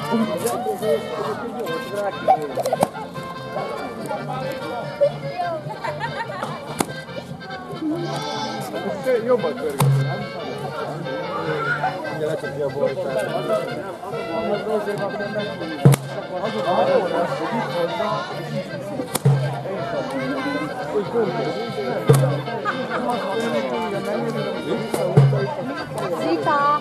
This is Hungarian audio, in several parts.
Jobban pörgető, nem? Ugye lecsapja a boltát. Zita!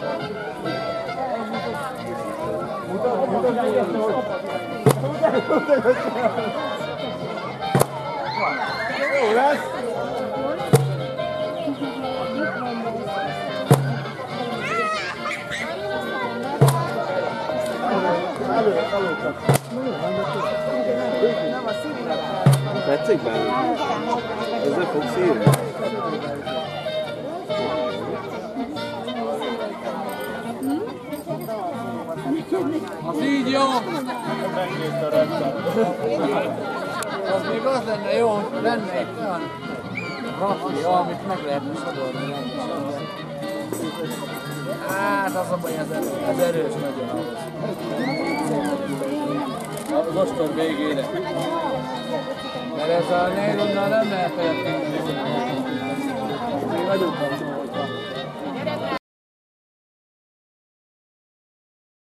Jó lesz! Tetszik benne? Ezzel fogsz írni? Az így jó! Megnézd a rendszer. Az még az lenne jó, hogy lenne egy olyan rafi, amit meg lehetne sodorni. Hát az a baj, ez erős nagyon ahhoz. Az ostor végére. Mert ez a nélonnal nem lehet felett. Még vagyunk.